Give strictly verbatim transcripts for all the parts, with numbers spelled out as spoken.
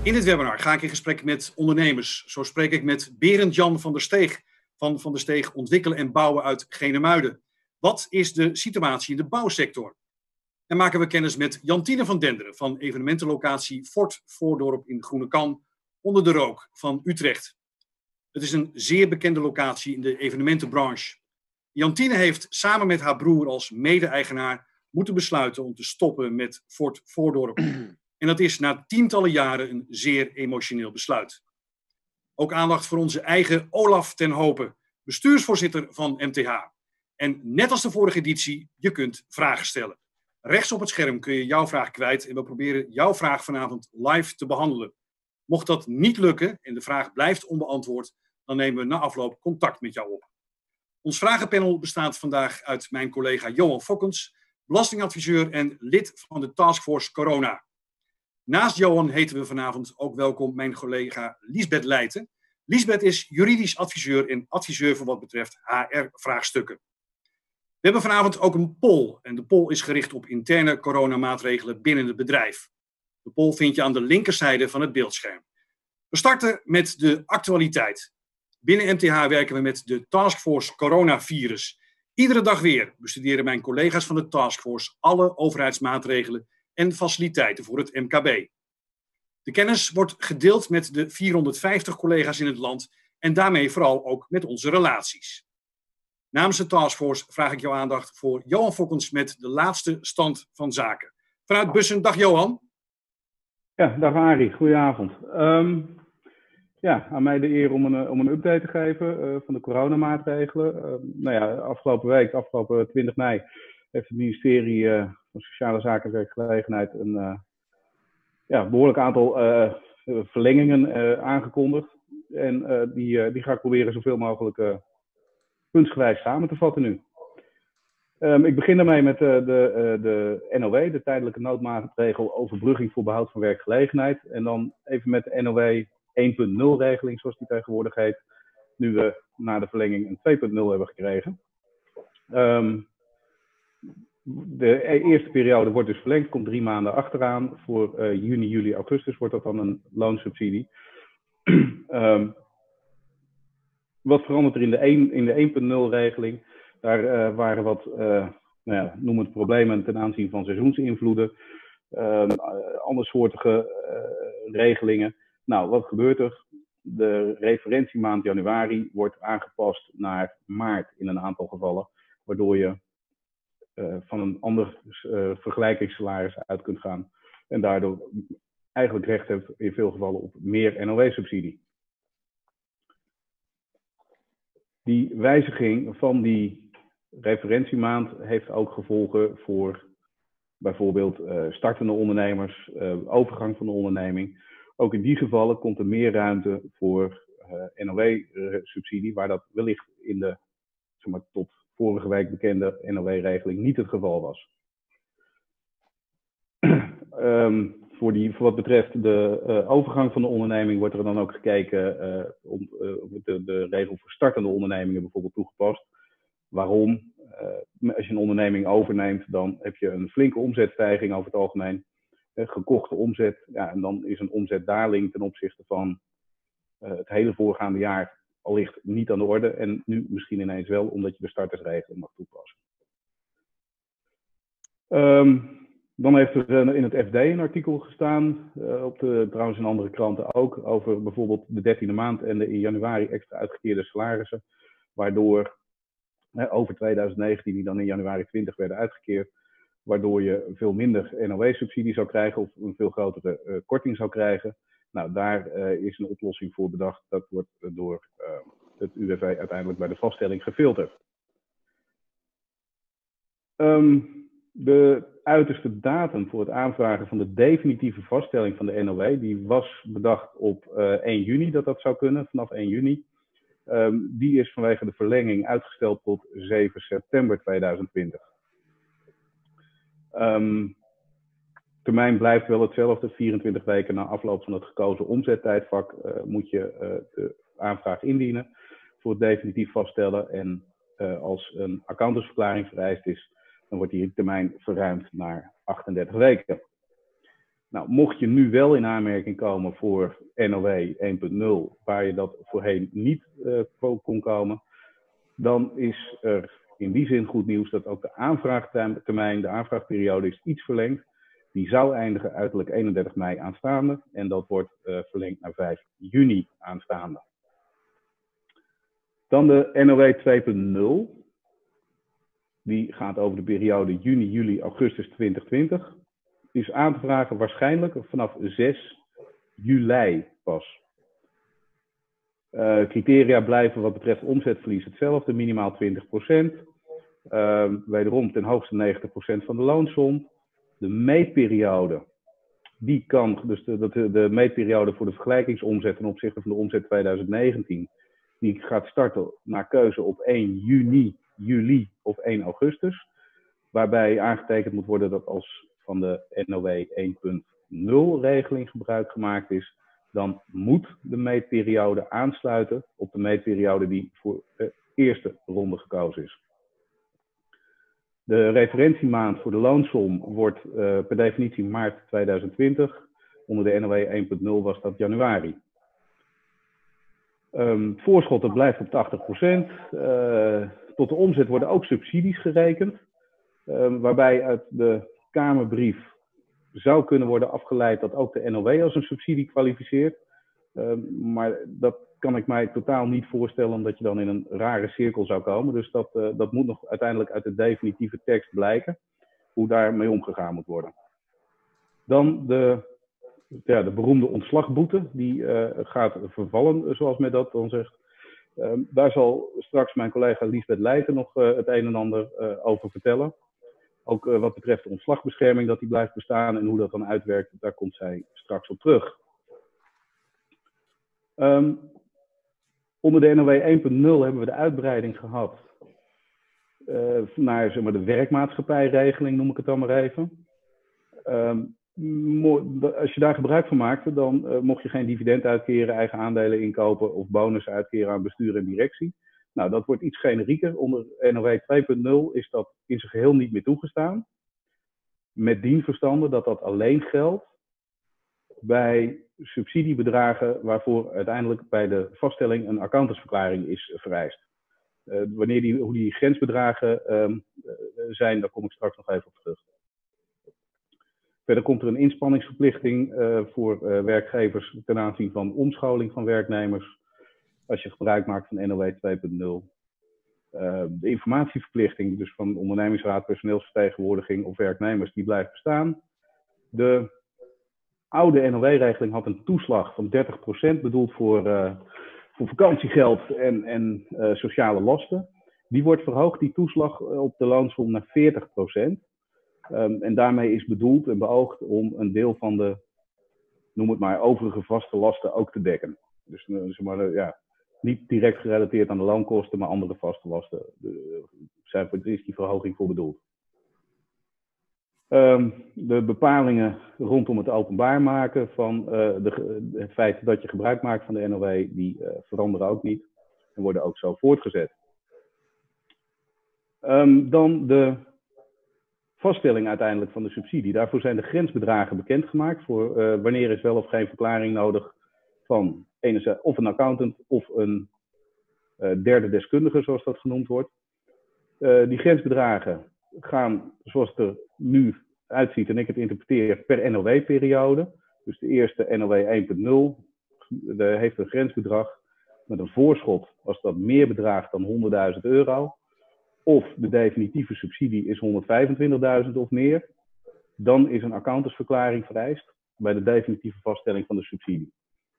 In dit webinar ga ik in gesprek met ondernemers. Zo spreek ik met Berend Jan van der Steeg van Van der Steeg Ontwikkelen en Bouwen uit Genemuiden. Wat is de situatie in de bouwsector? En maken we kennis met Jantine van Denderen van evenementenlocatie Fort Voordorp in Groenekan onder de rook van Utrecht. Het is een zeer bekende locatie in de evenementenbranche. Jantine heeft samen met haar broer als mede-eigenaar moeten besluiten om te stoppen met Fort Voordorp. En dat is na tientallen jaren een zeer emotioneel besluit. Ook aandacht voor onze eigen Olaf ten Hope, bestuursvoorzitter van M T H. En net als de vorige editie, je kunt vragen stellen. Rechts op het scherm kun je jouw vraag kwijt en we proberen jouw vraag vanavond live te behandelen. Mocht dat niet lukken en de vraag blijft onbeantwoord, dan nemen we na afloop contact met jou op. Ons vragenpanel bestaat vandaag uit mijn collega Johan Fokkens, belastingadviseur en lid van de Taskforce Corona. Naast Johan heten we vanavond ook welkom mijn collega Liesbeth Leijten. Liesbeth is juridisch adviseur en adviseur voor wat betreft H R-vraagstukken. We hebben vanavond ook een poll en de poll is gericht op interne coronamaatregelen binnen het bedrijf. De poll vind je aan de linkerzijde van het beeldscherm. We starten met de actualiteit. Binnen M T H werken we met de Taskforce Coronavirus. Iedere dag weer bestuderen mijn collega's van de Taskforce alle overheidsmaatregelen en faciliteiten voor het M K B. De kennis wordt gedeeld met de vierhonderdvijftig collega's in het land en daarmee vooral ook met onze relaties. Namens de Taskforce vraag ik jouw aandacht voor Johan Fokkens met de laatste stand van zaken. Vanuit Bussen, dag Johan. Ja, dag Arie, goedenavond. Um, ja, aan mij de eer om een, om een update te geven uh, van de coronamaatregelen. Uh, nou ja, afgelopen week, afgelopen twintig mei, heeft het ministerie uh, van Sociale Zaken en Werkgelegenheid een uh, ja, behoorlijk aantal uh, verlengingen uh, aangekondigd. En uh, die, uh, die ga ik proberen zoveel mogelijk uh, puntsgewijs samen te vatten nu. Um, ik begin daarmee met uh, de, uh, de N O W, de tijdelijke noodmaatregel overbrugging voor behoud van werkgelegenheid. En dan even met de N O W één punt nul regeling, zoals die tegenwoordig heet. Nu we na de verlenging een twee punt nul hebben gekregen. Um, de eerste periode wordt dus verlengd, komt drie maanden achteraan. Voor uh, juni, juli, augustus wordt dat dan een loonsubsidie. um, wat verandert er in de, in de één punt nul regeling? Daar uh, waren wat, uh, nou ja, noem het problemen ten aanzien van seizoensinvloeden. Um, andersoortige uh, regelingen. Nou, wat gebeurt er? De referentiemaand januari wordt aangepast naar maart in een aantal gevallen. Waardoor je uh, van een ander uh, vergelijkingssalaris uit kunt gaan. En daardoor eigenlijk recht hebt in veel gevallen op meer N O W-subsidie. Die wijziging van die referentiemaand heeft ook gevolgen voor bijvoorbeeld uh, startende ondernemers, uh, overgang van de onderneming. Ook in die gevallen komt er meer ruimte voor uh, N O W-subsidie, waar dat wellicht in de zeg maar, tot vorige week bekende N O W-regeling niet het geval was. um, voor, die, voor wat betreft de uh, overgang van de onderneming wordt er dan ook gekeken uh, om uh, de, de regel voor startende ondernemingen bijvoorbeeld toegepast. Waarom? Uh, als je een onderneming overneemt, dan heb je een flinke omzetstijging over het algemeen. Uh, gekochte omzet, ja, en dan is een omzetdaling ten opzichte van uh, het hele voorgaande jaar allicht niet aan de orde. En nu misschien ineens wel, omdat je de startersregeling mag toepassen. Um, dan heeft er in het F D een artikel gestaan, uh, op de, trouwens in andere kranten ook, over bijvoorbeeld de dertiende maand en de in januari extra uitgekeerde salarissen. Waardoor uh, over tweeduizend negentien, die dan in januari twintig werden uitgekeerd, waardoor je veel minder N O W-subsidie zou krijgen of een veel grotere uh, korting zou krijgen. Nou, daar uh, is een oplossing voor bedacht. Dat wordt uh, door uh, het U W V uiteindelijk bij de vaststelling gefilterd. Um, de uiterste datum voor het aanvragen van de definitieve vaststelling van de N O W, die was bedacht op uh, één juni, dat dat zou kunnen, vanaf één juni. Um, die is vanwege de verlenging uitgesteld tot zeven september tweeduizend twintig. Um, termijn blijft wel hetzelfde. vierentwintig weken na afloop van het gekozen omzettijdvak uh, moet je uh, de aanvraag indienen voor het definitief vaststellen. En uh, als een accountantsverklaring vereist is, dan wordt die termijn verruimd naar achtendertig weken. Nou, mocht je nu wel in aanmerking komen voor N O W één punt nul, waar je dat voorheen niet uh, kon komen, dan is er in die zin goed nieuws dat ook de aanvraagtermijn, de aanvraagperiode is iets verlengd. Die zou eindigen uiterlijk eenendertig mei aanstaande en dat wordt uh, verlengd naar vijf juni aanstaande. Dan de N O W twee punt nul. Die gaat over de periode juni, juli, augustus twintig twintig. Die is aan te vragen waarschijnlijk vanaf zes juli pas. Uh, criteria blijven wat betreft omzetverlies hetzelfde, minimaal twintig procent. Uh, wederom ten hoogste negentig procent van de loonsom. De meetperiode, die kan, dus de, de, de meetperiode voor de vergelijkingsomzet ten opzichte van de omzet twintig negentien, die gaat starten naar keuze op één juni, juli of één augustus. Waarbij aangetekend moet worden dat als van de N O W één punt nul regeling gebruik gemaakt is, dan moet de meetperiode aansluiten op de meetperiode die voor de eerste ronde gekozen is. De referentiemaand voor de loonsom wordt uh, per definitie maart tweeduizend twintig. Onder de N O W één punt nul was dat januari. Um, het voorschot dat blijft op tachtig procent. Uh, tot de omzet worden ook subsidies gerekend. Uh, waarbij uit de Kamerbrief zou kunnen worden afgeleid dat ook de N O W als een subsidie kwalificeert. Uh, maar dat kan ik mij totaal niet voorstellen, omdat je dan in een rare cirkel zou komen. Dus dat, uh, dat moet nog uiteindelijk uit de definitieve tekst blijken, hoe daarmee omgegaan moet worden. Dan de, ja, de beroemde ontslagboete, die uh, gaat vervallen, zoals men dat dan zegt. Uh, daar zal straks mijn collega Liesbeth Leijten nog uh, het een en ander uh, over vertellen. Ook uh, wat betreft de ontslagbescherming, dat die blijft bestaan en hoe dat dan uitwerkt, daar komt zij straks op terug. Um, onder de N O W één punt nul hebben we de uitbreiding gehad uh, naar zeg maar, de werkmaatschappijregeling, noem ik het dan maar even. Um, als je daar gebruik van maakte, dan uh, mocht je geen dividend uitkeren, eigen aandelen inkopen of bonus uitkeren aan bestuur en directie. Nou, dat wordt iets generieker. Onder N O W twee punt nul is dat in zijn geheel niet meer toegestaan. Met dien verstande dat dat alleen geldt bij subsidiebedragen waarvoor uiteindelijk bij de vaststelling een accountantsverklaring is vereist. Uh, wanneer die, hoe die grensbedragen um, uh, zijn, daar kom ik straks nog even op terug. Verder komt er een inspanningsverplichting uh, voor uh, werkgevers ten aanzien van omscholing van werknemers, als je gebruik maakt van N O W twee punt nul. Uh, de informatieverplichting, dus van ondernemingsraad, personeelsvertegenwoordiging of werknemers, die blijft bestaan. De oude N O W-regeling had een toeslag van dertig procent bedoeld voor, uh, voor vakantiegeld en, en uh, sociale lasten. Die wordt verhoogd, die toeslag, op de loonsom naar veertig procent. Um, en daarmee is bedoeld en beoogd om een deel van de, noem het maar, overige vaste lasten ook te dekken. Dus uh, zeg maar, uh, ja, niet direct gerelateerd aan de loonkosten, maar andere vaste lasten. De, zijn, er is die verhoging voor bedoeld. Um, de bepalingen rondom het openbaar maken van uh, de, het feit dat je gebruik maakt van de N O W, die uh, veranderen ook niet en worden ook zo voortgezet. Um, dan de vaststelling uiteindelijk van de subsidie. Daarvoor zijn de grensbedragen bekendgemaakt voor uh, wanneer is wel of geen verklaring nodig van enerzijds of een accountant of een uh, derde deskundige, zoals dat genoemd wordt. Uh, die grensbedragen gaan, zoals het er nu uitziet en ik het interpreteer, per N O W-periode. Dus de eerste N O W één punt nul heeft een grensbedrag met een voorschot als dat meer bedraagt dan honderdduizend euro. Of de definitieve subsidie is honderdvijfentwintigduizend of meer. Dan is een accountantsverklaring vereist bij de definitieve vaststelling van de subsidie.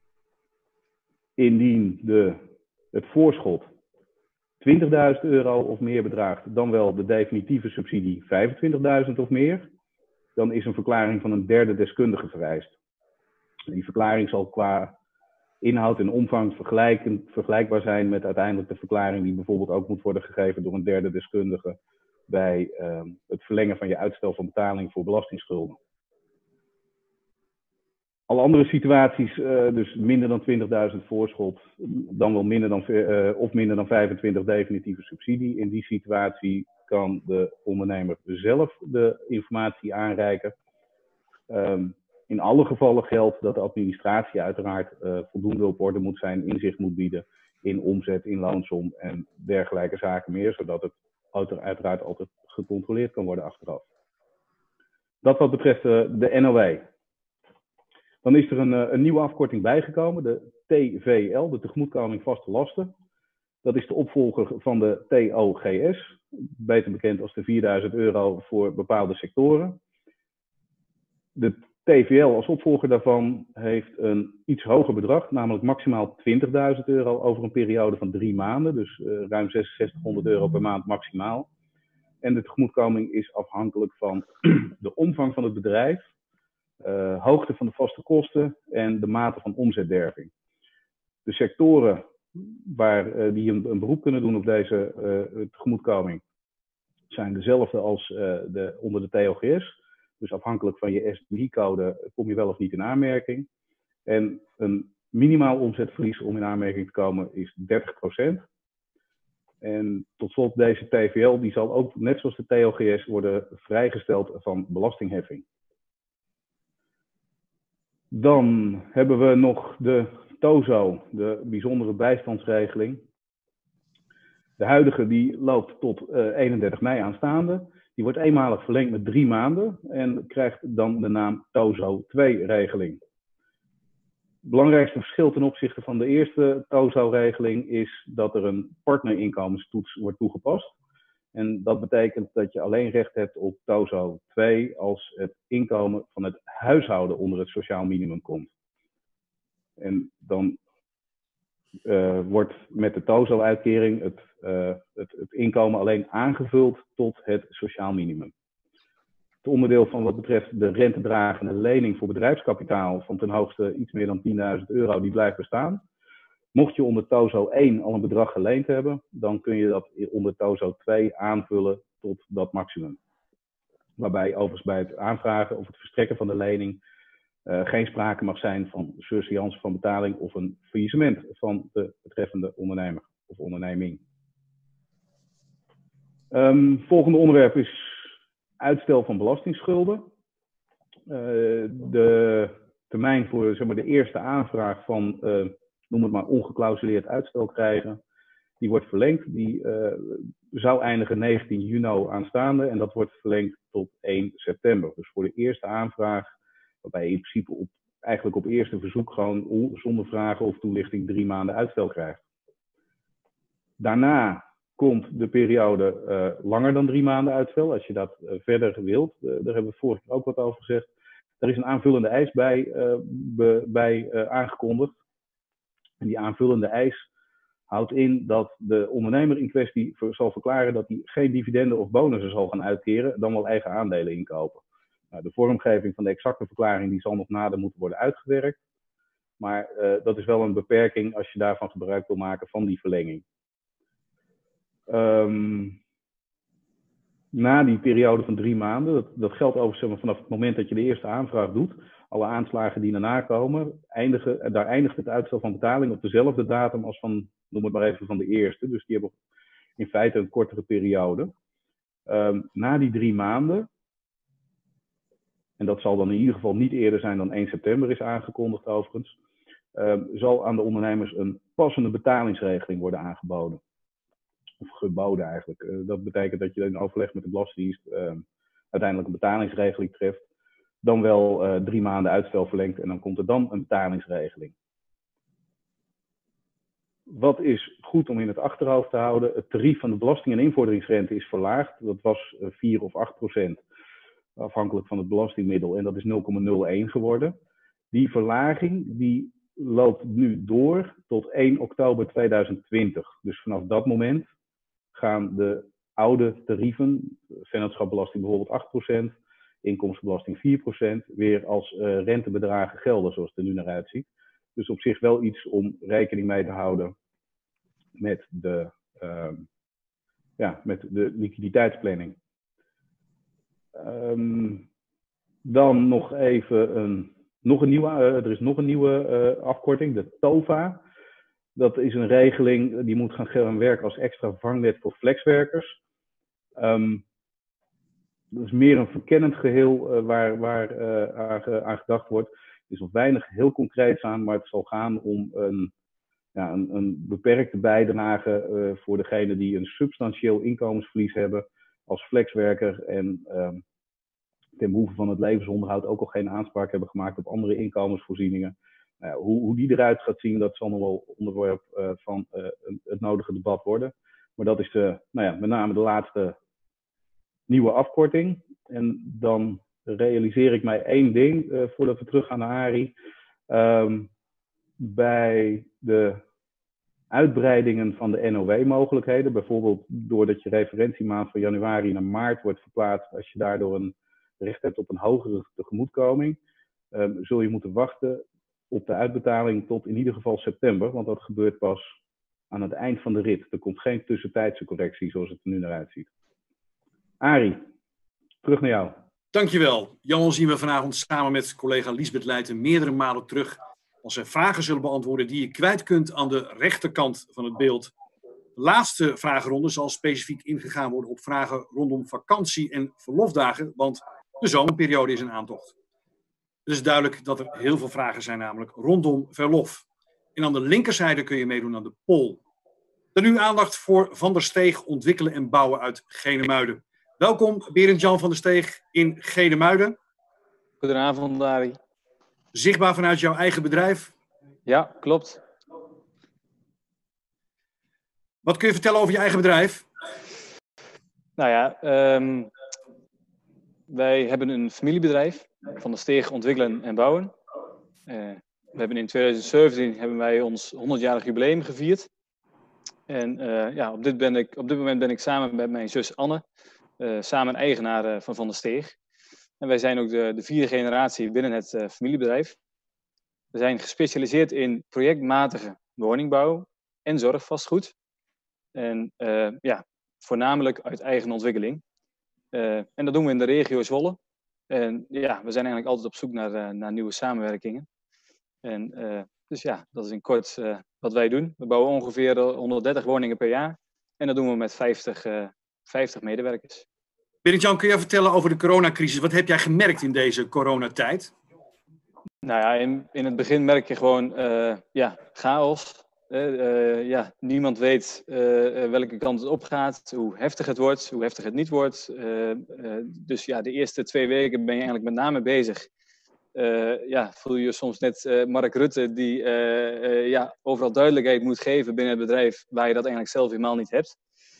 Indien de, het voorschot twintigduizend euro of meer bedraagt, dan wel de definitieve subsidie vijfentwintigduizend of meer, dan is een verklaring van een derde deskundige vereist. Die verklaring zal qua inhoud en omvang vergelijkbaar zijn met uiteindelijk de verklaring die bijvoorbeeld ook moet worden gegeven door een derde deskundige bij uh, het verlengen van je uitstel van betaling voor belastingsschulden. Alle andere situaties, uh, dus minder dan twintigduizend voorschot, dan wel minder dan, uh, of minder dan vijfentwintig definitieve subsidie. In die situatie kan de ondernemer zelf de informatie aanreiken. Um, In alle gevallen geldt dat de administratie uiteraard uh, voldoende op orde moet zijn, inzicht moet bieden in omzet, in loonsom en dergelijke zaken meer, zodat het uiteraard altijd gecontroleerd kan worden achteraf. Dat wat betreft uh, de N O W. Dan is er een, uh, een nieuwe afkorting bijgekomen, de T V L, de tegemoetkoming vaste lasten. Dat is de opvolger van de T O G S, beter bekend als de vierduizend euro voor bepaalde sectoren. De T V L als opvolger daarvan heeft een iets hoger bedrag, namelijk maximaal twintigduizend euro over een periode van drie maanden. Dus uh, ruim zesenzestighonderd euro per maand maximaal. En de tegemoetkoming is afhankelijk van de omvang van het bedrijf, uh, hoogte van de vaste kosten en de mate van omzetderving. De sectoren waar, uh, die een, een beroep kunnen doen op deze uh, tegemoetkoming zijn dezelfde als uh, de, onder de T O G S. Dus afhankelijk van je S D I-code kom je wel of niet in aanmerking. En een minimaal omzetverlies om in aanmerking te komen is dertig procent. En tot slot deze T V L, die zal ook net zoals de T O G S worden vrijgesteld van belastingheffing. Dan hebben we nog de TOZO, de bijzondere bijstandsregeling. De huidige die loopt tot uh, eenendertig mei aanstaande. Die wordt eenmalig verlengd met drie maanden en krijgt dan de naam TOZO twee regeling. Het belangrijkste verschil ten opzichte van de eerste TOZO-regeling is dat er een partnerinkomenstoets wordt toegepast. En dat betekent dat je alleen recht hebt op TOZO twee als het inkomen van het huishouden onder het sociaal minimum komt. En dan uh, wordt met de TOZO-uitkering het, uh, het, het inkomen alleen aangevuld tot het sociaal minimum. Het onderdeel van wat betreft de rentedragende lening voor bedrijfskapitaal van ten hoogste iets meer dan tienduizend euro, die blijft bestaan. Mocht je onder TOZO één al een bedrag geleend hebben, dan kun je dat onder TOZO twee aanvullen tot dat maximum. Waarbij overigens bij het aanvragen of het verstrekken van de lening uh, geen sprake mag zijn van surseance van betaling of een faillissement van de betreffende ondernemer of onderneming. Um, volgende onderwerp is uitstel van belastingsschulden. Uh, de termijn voor zeg maar, de eerste aanvraag van, uh, noem het maar, ongeclausuleerd uitstel krijgen, die wordt verlengd. Die uh, zou eindigen negentien juni aanstaande en dat wordt verlengd tot één september. Dus voor de eerste aanvraag, waarbij je in principe op, eigenlijk op eerste verzoek gewoon zonder vragen of toelichting drie maanden uitstel krijgt. Daarna komt de periode uh, langer dan drie maanden uitstel, als je dat uh, verder wilt. Uh, daar hebben we vorige keer ook wat over gezegd. Er is een aanvullende eis bij, uh, be, bij uh, aangekondigd. En die aanvullende eis houdt in dat de ondernemer in kwestie zal verklaren dat hij geen dividenden of bonussen zal gaan uitkeren, dan wel eigen aandelen inkopen. Nou, de vormgeving van de exacte verklaring die zal nog nader moeten worden uitgewerkt. Maar uh, dat is wel een beperking als je daarvan gebruik wil maken van die verlenging. Um, na die periode van drie maanden, dat, dat geldt overigens vanaf het moment dat je de eerste aanvraag doet, alle aanslagen die daarna komen, eindigen, daar eindigt het uitstel van betaling op dezelfde datum als van, noem het maar even, van de eerste. Dus die hebben in feite een kortere periode. Um, na die drie maanden, en dat zal dan in ieder geval niet eerder zijn dan één september is aangekondigd overigens, um, zal aan de ondernemers een passende betalingsregeling worden aangeboden. Of geboden eigenlijk. Uh, dat betekent dat je in overleg met de Belastingdienst uh, uiteindelijk een betalingsregeling treft. Dan wel uh, drie maanden uitstel verlengt en dan komt er dan een betalingsregeling. Wat is goed om in het achterhoofd te houden? Het tarief van de belasting- en invorderingsrente is verlaagd. Dat was uh, vier of acht procent afhankelijk van het belastingmiddel en dat is nul komma nul één geworden. Die verlaging die loopt nu door tot één oktober tweeduizend twintig. Dus vanaf dat moment gaan de oude tarieven, vennootschapsbelasting bijvoorbeeld acht procent, inkomstenbelasting vier procent, weer als uh, rentebedragen gelden zoals het er nu naar uitziet. Dus op zich wel iets om rekening mee te houden met de, uh, ja, met de liquiditeitsplanning. Um, dan nog even een, nog een nieuwe, uh, er is nog een nieuwe uh, afkorting, de TOVA. Dat is een regeling die moet gaan werken als extra vangnet voor flexwerkers. Um, dat is meer een verkennend geheel uh, waar, waar uh, aan, aan gedacht wordt. Er is nog weinig heel concreets aan, maar het zal gaan om een, ja, een, een beperkte bijdrage uh, voor degenen die een substantieel inkomensverlies hebben als flexwerker en uh, ten behoeve van het levensonderhoud ook al geen aanspraak hebben gemaakt op andere inkomensvoorzieningen. Uh, hoe, hoe die eruit gaat zien, dat zal nog wel onderwerp uh, van uh, het nodige debat worden. Maar dat is de, nou ja, met name de laatste nieuwe afkorting. En dan realiseer ik mij één ding uh, voordat we teruggaan naar Arie. Um, bij de uitbreidingen van de N O W-mogelijkheden, bijvoorbeeld doordat je referentiemaand van januari naar maart wordt verplaatst, als je daardoor een recht hebt op een hogere tegemoetkoming, um, zul je moeten wachten op de uitbetaling tot in ieder geval september, want dat gebeurt pas aan het eind van de rit. Er komt geen tussentijdse correctie zoals het er nu naar uitziet. Arie, terug naar jou. Dankjewel. Jan, zien we vanavond samen met collega Liesbeth Leijten meerdere malen terug als zij vragen zullen beantwoorden die je kwijt kunt aan de rechterkant van het beeld. De laatste vragenronde zal specifiek ingegaan worden op vragen rondom vakantie en verlofdagen, want de zomerperiode is in aantocht. Het is duidelijk dat er heel veel vragen zijn, namelijk rondom verlof. En aan de linkerzijde kun je meedoen aan de poll. Dan nu aandacht voor Van der Steeg ontwikkelen en bouwen uit Genemuiden. Welkom Berend-Jan van der Steeg in Genemuiden. Goedenavond, Arie. Zichtbaar vanuit jouw eigen bedrijf? Ja, klopt. Wat kun je vertellen over je eigen bedrijf? Nou ja, um, wij hebben een familiebedrijf, Van der Steeg ontwikkelen en bouwen. Uh, we hebben in twintig zeventien hebben wij ons honderdjarig jubileum gevierd. En uh, ja, op dit, ben ik, op dit moment ben ik samen met mijn zus Anne, uh, samen eigenaar uh, van Van der Steeg. En wij zijn ook de, de vierde generatie binnen het uh, familiebedrijf. We zijn gespecialiseerd in projectmatige woningbouw en zorgvastgoed. En uh, ja, voornamelijk uit eigen ontwikkeling. Uh, en dat doen we in de regio Zwolle. En ja, we zijn eigenlijk altijd op zoek naar, uh, naar nieuwe samenwerkingen. En uh, dus ja, dat is in kort uh, wat wij doen. We bouwen ongeveer honderddertig woningen per jaar. En dat doen we met vijftig, uh, vijftig medewerkers. Berend-Jan, kun je vertellen over de coronacrisis? Wat heb jij gemerkt in deze coronatijd? Nou ja, in, in het begin merk je gewoon uh, ja, chaos. Uh, uh, ja, niemand weet uh, welke kant het opgaat, hoe heftig het wordt, hoe heftig het niet wordt. Uh, uh, dus ja, de eerste twee weken ben je eigenlijk met name bezig. Uh, ja, voel je je soms net uh, Mark Rutte die uh, uh, ja, overal duidelijkheid moet geven binnen het bedrijf waar je dat eigenlijk zelf helemaal niet hebt.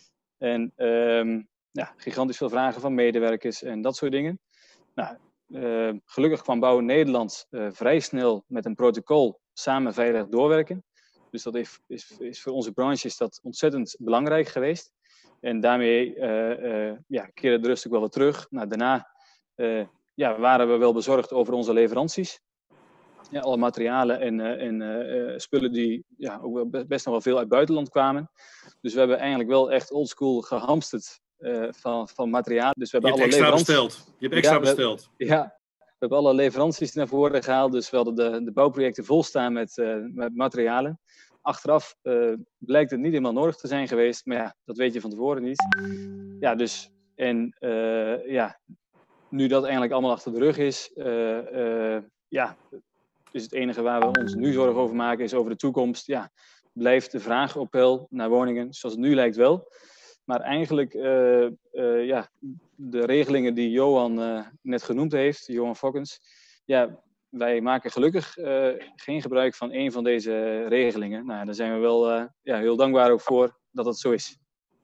En um, ja, gigantisch veel vragen van medewerkers en dat soort dingen. Nou, uh, gelukkig kwam Bouwen Nederland uh, vrij snel met een protocol samen veilig doorwerken. Dus dat is, is, is voor onze branche is dat ontzettend belangrijk geweest. En daarmee uh, uh, ja, keerde de rust ook wel weer terug. Nou, daarna uh, ja, waren we wel bezorgd over onze leveranties. Ja, alle materialen en, uh, en uh, spullen die ja, ook wel best nog wel veel uit het buitenland kwamen. Dus we hebben eigenlijk wel echt oldschool gehamsterd uh, van, van materiaal. Dus we hebben Je hebt alle extra leveranties... besteld. Je hebt extra ja, we, besteld. Ja, we hebben alle leveranties naar voren gehaald. Dus we hadden de, de bouwprojecten volstaan met, uh, met materialen. Achteraf uh, blijkt het niet helemaal nodig te zijn geweest. Maar ja, dat weet je van tevoren niet. Ja, dus... En uh, ja, nu dat eigenlijk allemaal achter de rug is... Uh, uh, ja, is het enige waar we ons nu zorgen over maken... is over de toekomst. Ja, blijft de vraag op peil naar woningen. Zoals het nu lijkt wel. Maar eigenlijk... Uh, uh, ja, de regelingen die Johan uh, net genoemd heeft... Johan Fokkens... Ja, wij maken gelukkig uh, geen gebruik van een van deze regelingen. Nou, daar zijn we wel uh, ja, heel dankbaar ook voor dat dat zo is.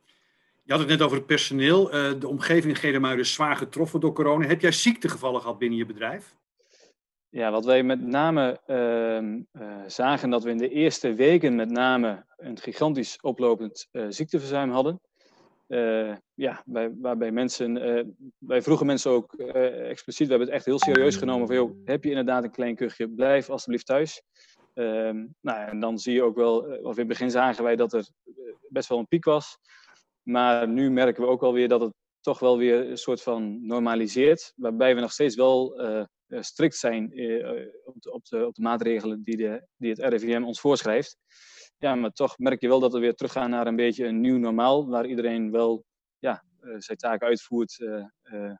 Je had het net over het personeel. Uh, de omgeving in Genemuiden is zwaar getroffen door corona. Heb jij ziektegevallen gehad binnen je bedrijf? Ja, wat wij met name uh, uh, zagen dat we in de eerste weken met name een gigantisch oplopend uh, ziekteverzuim hadden. Uh, ja, bij, waarbij mensen, uh, wij vroegen mensen ook uh, expliciet, we hebben het echt heel serieus genomen van, joh, heb je inderdaad een klein kuchje, blijf alsjeblieft thuis. Uh, nou, en dan zie je ook wel, of in het begin zagen wij dat er best wel een piek was. Maar nu merken we ook wel weer dat het toch wel weer een soort van normaliseert. Waarbij we nog steeds wel uh, strikt zijn uh, op, de, op, de, op de maatregelen die, de, die het R I V M ons voorschrijft. Ja, maar toch merk je wel dat we weer teruggaan naar een beetje een nieuw normaal. Waar iedereen wel ja, uh, zijn taken uitvoert uh, uh,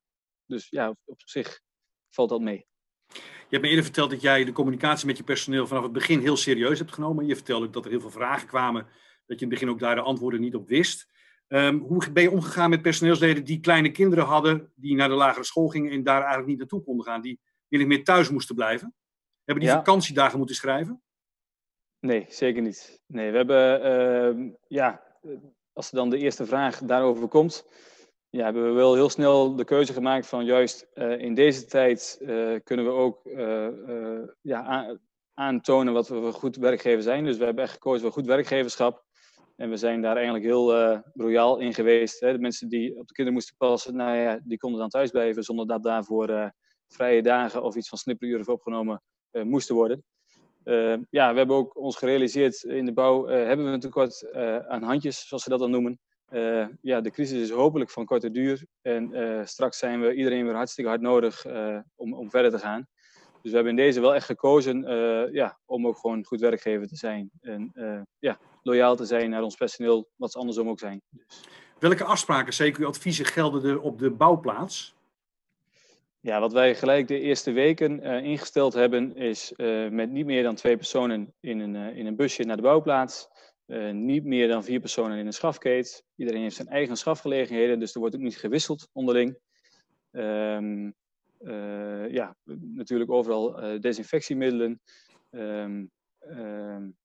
dus ja, op, op zich valt dat mee. Je hebt me eerder verteld dat jij de communicatie met je personeel vanaf het begin heel serieus hebt genomen. Je vertelde ook dat er heel veel vragen kwamen, dat je in het begin ook daar de antwoorden niet op wist. Um, hoe ben je omgegaan met personeelsleden die kleine kinderen hadden, die naar de lagere school gingen en daar eigenlijk niet naartoe konden gaan, die min meer thuis moesten blijven? Hebben die ja. vakantiedagen moeten schrijven? Nee, zeker niet. Nee, we hebben, uh, ja, als er dan de eerste vraag daarover komt, ja, hebben we wel heel snel de keuze gemaakt van juist uh, in deze tijd uh, kunnen we ook uh, uh, ja, aantonen wat we goed werkgever zijn. Dus we hebben echt gekozen voor goed werkgeverschap. En we zijn daar eigenlijk heel uh, royaal in geweest. Hè. De mensen die op de kinderen moesten passen, nou ja, die konden dan thuis blijven zonder dat daarvoor uh, vrije dagen of iets van snipperuren voor opgenomen uh, moesten worden. Uh, ja, we hebben ook ons gerealiseerd in de bouw, uh, hebben we een tekort uh, aan handjes, zoals ze dat dan noemen. Uh, ja, de crisis is hopelijk van korte duur en uh, straks zijn we iedereen weer hartstikke hard nodig uh, om, om verder te gaan. Dus we hebben in deze wel echt gekozen uh, ja, om ook gewoon goed werkgever te zijn. En uh, ja, loyaal te zijn naar ons personeel, wat ze andersom ook zijn. Dus. Welke afspraken, C Q adviezen gelden er op de bouwplaats? Ja, wat wij gelijk de eerste weken uh, ingesteld hebben, is uh, met niet meer dan twee personen in een, uh, in een busje naar de bouwplaats. Uh, niet meer dan vier personen in een schafkeet. Iedereen heeft zijn eigen schafgelegenheden, dus er wordt ook niet gewisseld onderling. Um, uh, ja, natuurlijk overal uh, desinfectiemiddelen. Um, um,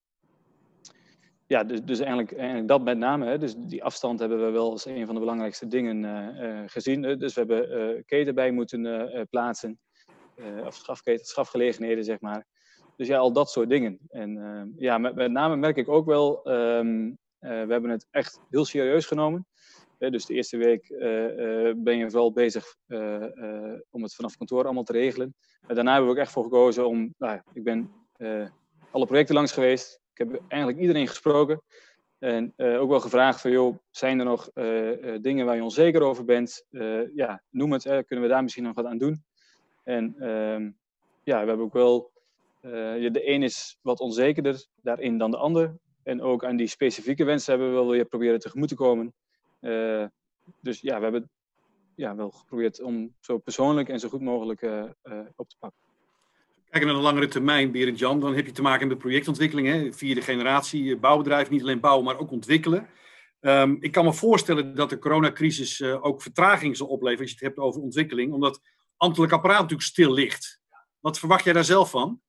ja, dus, dus eigenlijk, eigenlijk dat met name. Hè. Dus die afstand hebben we wel als een van de belangrijkste dingen uh, uh, gezien. Dus we hebben uh, keten bij moeten uh, plaatsen. Uh, of schafketen, schafgelegenheden, zeg maar. Dus ja, al dat soort dingen. En uh, ja, met, met name merk ik ook wel, um, uh, we hebben het echt heel serieus genomen. Uh, dus de eerste week uh, uh, ben je vooral bezig uh, uh, om het vanaf kantoor allemaal te regelen. Uh, daarna hebben we ook echt voor gekozen om, nou, ik ben uh, alle projecten langs geweest. Ik heb eigenlijk iedereen gesproken. En uh, ook wel gevraagd van, joh, zijn er nog uh, uh, dingen waar je onzeker over bent? Uh, ja, noem het, uh, kunnen we daar misschien nog wat aan doen? En uh, ja, we hebben ook wel... Uh, de een is wat onzekerder daarin dan de ander. En ook aan die specifieke wensen hebben we wel weer proberen tegemoet te komen. Uh, dus ja, we hebben ja, wel geprobeerd om zo persoonlijk en zo goed mogelijk uh, uh, op te pakken. Kijken naar de langere termijn, Berend Jan, dan heb je te maken met projectontwikkeling. Hè? Vierde generatie bouwbedrijf, niet alleen bouwen, maar ook ontwikkelen. Um, ik kan me voorstellen dat de coronacrisis uh, ook vertraging zal opleveren als je het hebt over ontwikkeling, omdat het ambtelijk apparaat natuurlijk stil ligt. Wat verwacht jij daar zelf van?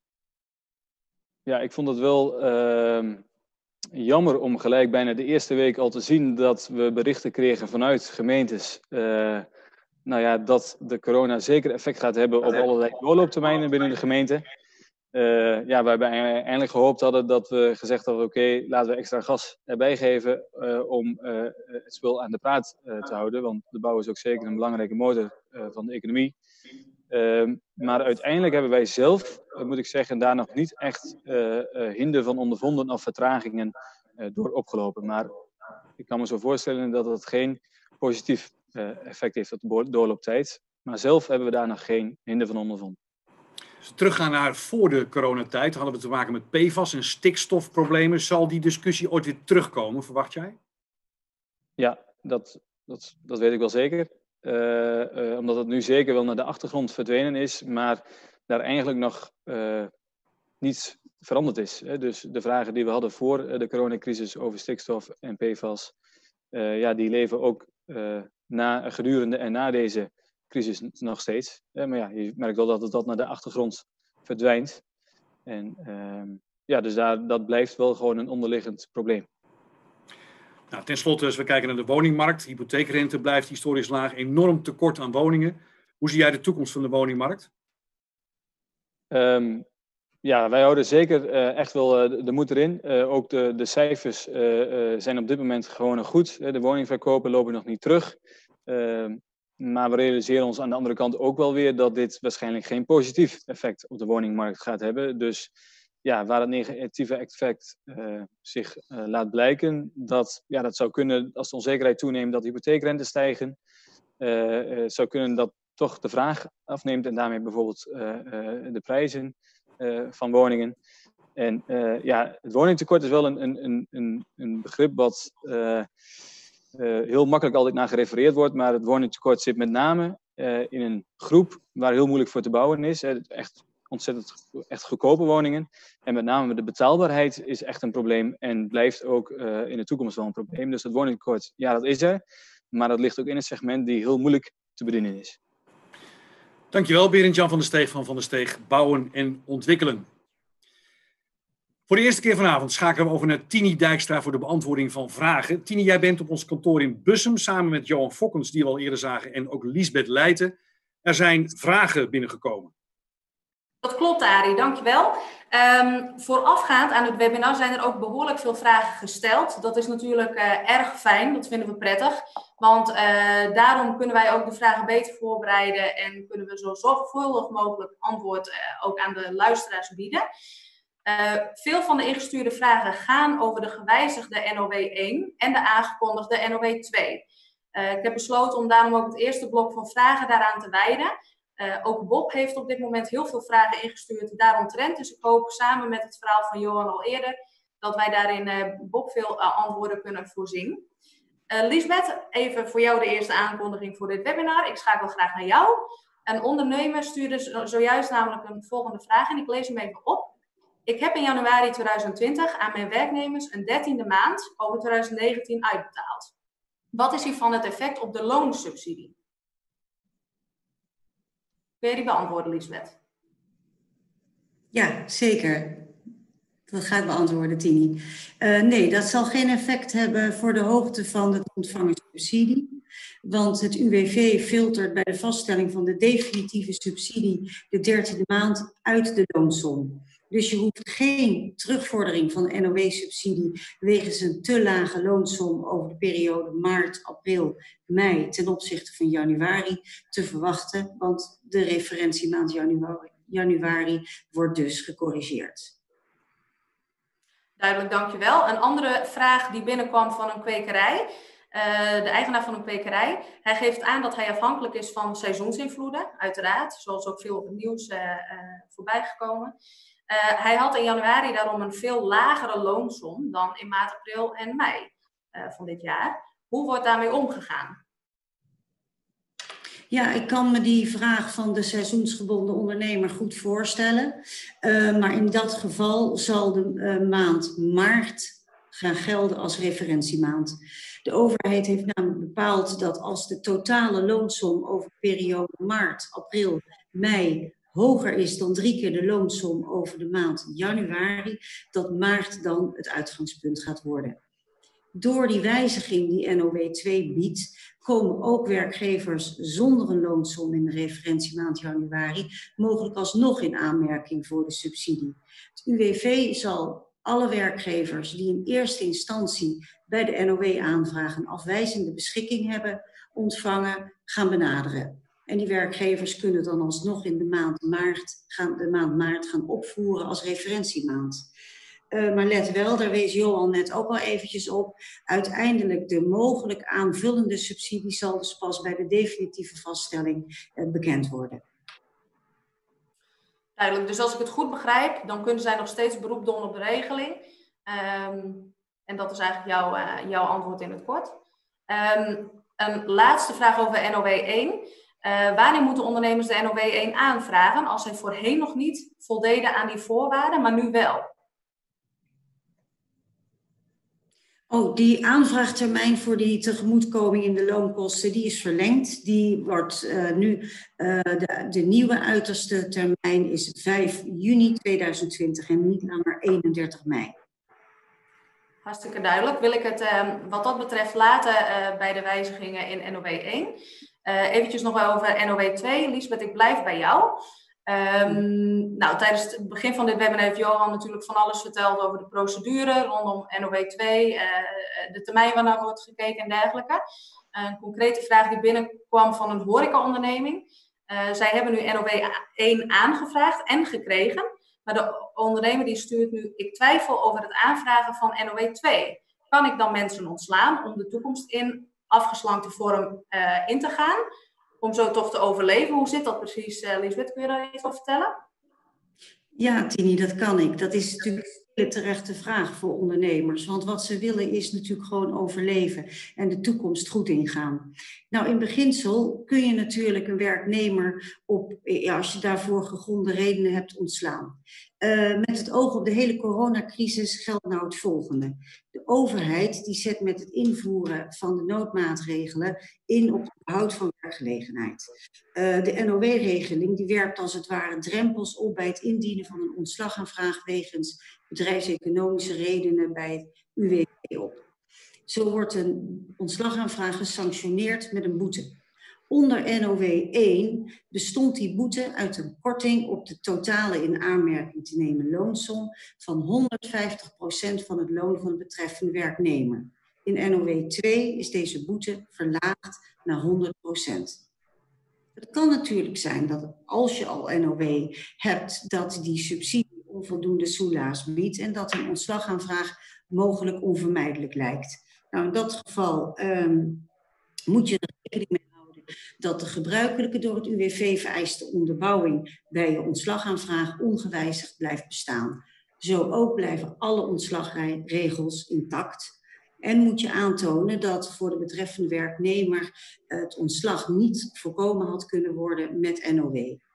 Ja, ik vond het wel uh, jammer om gelijk bijna de eerste week al te zien dat we berichten kregen vanuit gemeentes. Uh, nou ja, dat de corona zeker effect gaat hebben op allerlei doorlooptermijnen binnen de gemeente. Uh, ja, we hebben eindelijk gehoopt hadden dat we gezegd hadden, oké, okay, laten we extra gas erbij geven uh, om uh, het spul aan de praat uh, te houden. Want de bouw is ook zeker een belangrijke motor uh, van de economie. Uh, maar uiteindelijk hebben wij zelf, uh, moet ik zeggen, daar nog niet echt uh, uh, hinder van ondervonden of vertragingen uh, door opgelopen. Maar ik kan me zo voorstellen dat het geen positief uh, effect heeft op de doorlooptijd. Maar zelf hebben we daar nog geen hinder van ondervonden. Als we teruggaan naar voor de coronatijd, hadden we te maken met P F A S en stikstofproblemen. Zal die discussie ooit weer terugkomen, verwacht jij? Ja, dat, dat, dat weet ik wel zeker. Uh, uh, omdat het nu zeker wel naar de achtergrond verdwenen is, maar daar eigenlijk nog uh, niets veranderd is. Hè? Dus de vragen die we hadden voor de coronacrisis over stikstof en P F A S, uh, ja, die leven ook uh, na, gedurende en na deze crisis nog steeds. Uh, maar ja, je merkt wel dat het dat naar de achtergrond verdwijnt. En uh, ja, dus daar, dat blijft wel gewoon een onderliggend probleem. Nou, ten slotte, als we kijken naar de woningmarkt, hypotheekrente blijft historisch laag, enorm tekort aan woningen. Hoe zie jij de toekomst van de woningmarkt? Um, ja, wij houden zeker uh, echt wel uh, de, de moed erin. Uh, ook de, de cijfers uh, uh, zijn op dit moment gewoon goed. De woningverkopen lopen nog niet terug. Uh, maar we realiseren ons aan de andere kant ook wel weer dat dit waarschijnlijk geen positief effect op de woningmarkt gaat hebben. Dus ja, waar het negatieve effect uh, zich uh, laat blijken, dat, ja, dat zou kunnen, als de onzekerheid toeneemt, dat de hypotheekrentes stijgen. Uh, uh, zou kunnen dat toch de vraag afneemt en daarmee bijvoorbeeld uh, uh, de prijzen uh, van woningen. En uh, ja, het woningtekort is wel een, een, een, een begrip wat uh, uh, heel makkelijk altijd naar gerefereerd wordt, maar het woningtekort zit met name uh, in een groep waar heel moeilijk voor te bouwen is. Hè, echt ontzettend echt goedkope woningen. En met name de betaalbaarheid is echt een probleem en blijft ook uh, in de toekomst wel een probleem. Dus dat woningtekort, ja, dat is er. Maar dat ligt ook in een segment die heel moeilijk te bedienen is. Dankjewel, Berend-Jan van der Steeg van Van der Steeg Bouwen en Ontwikkelen. Voor de eerste keer vanavond schakelen we over naar Tini Dijkstra voor de beantwoording van vragen. Tini, jij bent op ons kantoor in Bussum samen met Johan Fokkens, die we al eerder zagen, en ook Liesbeth Leijten. Er zijn vragen binnengekomen. Dat klopt, Arie, dankjewel. Um, voorafgaand aan het webinar zijn er ook behoorlijk veel vragen gesteld. Dat is natuurlijk uh, erg fijn, dat vinden we prettig. Want uh, daarom kunnen wij ook de vragen beter voorbereiden en kunnen we zo zorgvuldig mogelijk antwoord uh, ook aan de luisteraars bieden. Uh, veel van de ingestuurde vragen gaan over de gewijzigde N O W één en de aangekondigde N O W twee. Uh, ik heb besloten om daarom ook het eerste blok van vragen daaraan te wijden. Uh, ook Bob heeft op dit moment heel veel vragen ingestuurd daaromtrent. Dus ik hoop samen met het verhaal van Johan al eerder dat wij daarin uh, Bob veel uh, antwoorden kunnen voorzien. Uh, Liesbeth, even voor jou de eerste aankondiging voor dit webinar. Ik schakel graag naar jou. Een ondernemer stuurde zo, zojuist namelijk een volgende vraag en ik lees hem even op. Ik heb in januari tweeduizend twintig aan mijn werknemers een dertiende maand over tweeduizend negentien uitbetaald. Wat is hiervan het effect op de loonsubsidie? Kun je die beantwoorden, Liesbeth? Ja, zeker. Dat ga ik beantwoorden, Tini. Uh, nee, dat zal geen effect hebben voor de hoogte van de ontvangerssubsidie. Want het U W V filtert bij de vaststelling van de definitieve subsidie de dertiende maand uit de loonsom. Dus je hoeft geen terugvordering van de N O W-subsidie wegens een te lage loonsom over de periode maart, april, mei ten opzichte van januari te verwachten. Want de referentiemaand januari, januari wordt dus gecorrigeerd. Duidelijk, dankjewel. Een andere vraag die binnenkwam van een kwekerij. Uh, de eigenaar van een kwekerij. Hij geeft aan dat hij afhankelijk is van seizoensinvloeden, uiteraard. Zoals ook veel op het nieuws uh, uh, voorbij gekomen. Uh, hij had in januari daarom een veel lagere loonsom dan in maart, april en mei uh, van dit jaar. Hoe wordt daarmee omgegaan? Ja, ik kan me die vraag van de seizoensgebonden ondernemer goed voorstellen. Uh, maar in dat geval zal de uh, maand maart gaan gelden als referentiemaand. De overheid heeft namelijk bepaald dat als de totale loonsom over de periode maart, april, mei hoger is dan drie keer de loonsom over de maand januari, dat maart dan het uitgangspunt gaat worden. Door die wijziging die N O W twee biedt, komen ook werkgevers zonder een loonsom in de referentiemaand januari mogelijk alsnog in aanmerking voor de subsidie. Het U W V zal alle werkgevers die in eerste instantie bij de N O W-aanvraag een afwijzende beschikking hebben ontvangen, gaan benaderen. En die werkgevers kunnen dan alsnog in de maand maart gaan, de maand maart gaan opvoeren als referentiemaand. Uh, maar let wel, daar wees Johan net ook al eventjes op, uiteindelijk de mogelijk aanvullende subsidie zal dus pas bij de definitieve vaststelling uh, bekend worden. Duidelijk, dus als ik het goed begrijp, dan kunnen zij nog steeds beroep doen op de regeling. Um, en dat is eigenlijk jouw, uh, jouw antwoord in het kort. Um, een laatste vraag over N O W één. Uh, wanneer moeten ondernemers de N O W één aanvragen als zij voorheen nog niet voldeden aan die voorwaarden, maar nu wel? Oh, die aanvraagtermijn voor die tegemoetkoming in de loonkosten, die is verlengd. Die wordt uh, nu, uh, de, de nieuwe uiterste termijn is vijf juni tweeduizend twintig en niet langer eenendertig mei. Hartstikke duidelijk. Wil ik het uh, wat dat betreft laten uh, bij de wijzigingen in N O W één. Uh, eventjes nog wel over N O W twee. Liesbeth, ik blijf bij jou. Um, nou, tijdens het begin van dit webinar heeft Johan natuurlijk van alles verteld over de procedure rondom N O W twee, uh, de termijn waarnaar wordt gekeken en dergelijke. Een concrete vraag die binnenkwam van een horecaonderneming. Uh, zij hebben nu N O W één aangevraagd en gekregen, maar de ondernemer die stuurt nu: ik twijfel over het aanvragen van N O W twee. Kan ik dan mensen ontslaan om de toekomst in afgeslankte vorm uh, in te gaan? Om zo toch te overleven. Hoe zit dat precies, uh, Liesbeth? Kun je daar iets over vertellen? Ja, Tini, dat kan ik. Dat is natuurlijk terechte vraag voor ondernemers. Want wat ze willen is natuurlijk gewoon overleven en de toekomst goed ingaan. Nou, in beginsel kun je natuurlijk een werknemer op, ja, als je daarvoor gegronde redenen hebt, ontslaan. Uh, met het oog op de hele coronacrisis geldt nou het volgende. De overheid die zet met het invoeren van de noodmaatregelen in op het behoud van werkgelegenheid. Uh, de N O W-regeling die werpt als het ware drempels op bij het indienen van een ontslagaanvraag wegens bedrijfseconomische redenen bij het U W V op. Zo wordt een ontslagaanvraag gesanctioneerd met een boete. Onder N O W één bestond die boete uit een korting op de totale in aanmerking te nemen loonsom van honderdvijftig procent van het loon van de betreffende werknemer. In N O W twee is deze boete verlaagd naar honderd procent. Het kan natuurlijk zijn dat als je al N O W hebt, dat die subsidie onvoldoende soelaas biedt en dat een ontslagaanvraag mogelijk onvermijdelijk lijkt. Nou, in dat geval um, moet je er rekening mee houden dat de gebruikelijke door het U W V vereiste onderbouwing bij je ontslagaanvraag ongewijzigd blijft bestaan. Zo ook blijven alle ontslagregels intact. En moet je aantonen dat voor de betreffende werknemer het ontslag niet voorkomen had kunnen worden met N O W.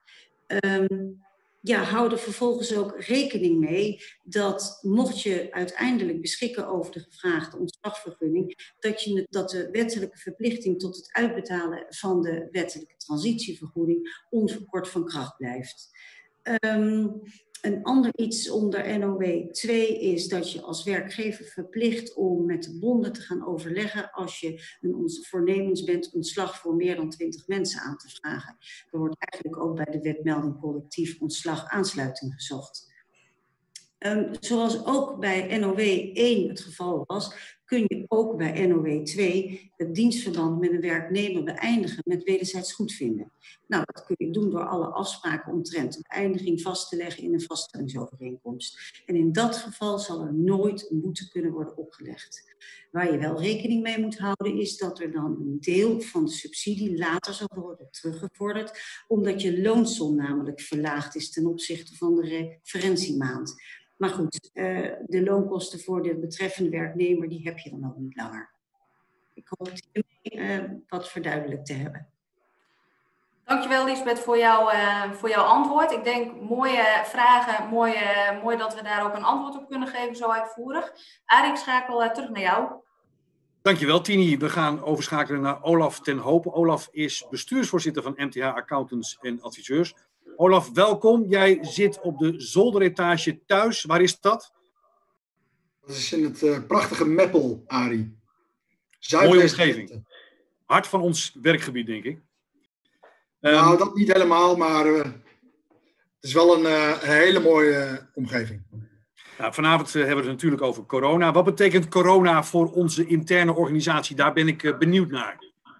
Um, ja, hou er vervolgens ook rekening mee dat mocht je uiteindelijk beschikken over de gevraagde ontslagvergunning, dat, je, dat de wettelijke verplichting tot het uitbetalen van de wettelijke transitievergoeding onverkort van kracht blijft. Um, Een ander iets onder N O W twee is dat je als werkgever verplicht om met de bonden te gaan overleggen als je een voornemens bent ontslag voor meer dan twintig mensen aan te vragen. Er wordt eigenlijk ook bij de wetmelding collectief ontslag aansluiting gezocht. Um, zoals ook bij N O W één het geval was, kun je ook bij N O W twee het dienstverband met een werknemer beëindigen met wederzijds goedvinden. Nou, dat kun je doen door alle afspraken omtrent de beëindiging vast te leggen in een vaststellingsovereenkomst. En in dat geval zal er nooit een boete kunnen worden opgelegd. Waar je wel rekening mee moet houden is dat er dan een deel van de subsidie later zal worden teruggevorderd, omdat je loonsom namelijk verlaagd is ten opzichte van de referentiemaand. Maar goed, uh, de loonkosten voor de betreffende werknemer, die heb je dan ook niet langer. Ik hoop hiermee uh, wat verduidelijkt te hebben. Dankjewel Liesbeth voor, jou, uh, voor jouw antwoord. Ik denk mooie vragen, mooi, uh, mooi dat we daar ook een antwoord op kunnen geven, zo uitvoerig. Arie, ik schakel uh, terug naar jou. Dankjewel Tini. We gaan overschakelen naar Olaf ten Hope. Olaf is bestuursvoorzitter van M T H Accountants en Adviseurs. Olaf, welkom. Jij zit op de zolderetage thuis. Waar is dat? Dat is in het uh, prachtige Meppel, Arie. Mooie omgeving. Hart van ons werkgebied, denk ik. Um, nou, dat niet helemaal, maar uh, het is wel een, uh, een hele mooie uh, omgeving. Nou, vanavond uh, hebben we het natuurlijk over corona. Wat betekent corona voor onze interne organisatie? Daar ben ik uh, benieuwd naar.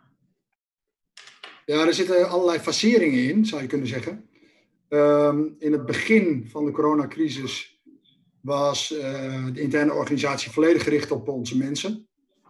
Ja, er zitten allerlei faseringen in, zou je kunnen zeggen. Um, in het begin van de coronacrisis was uh, de interne organisatie volledig gericht op onze mensen.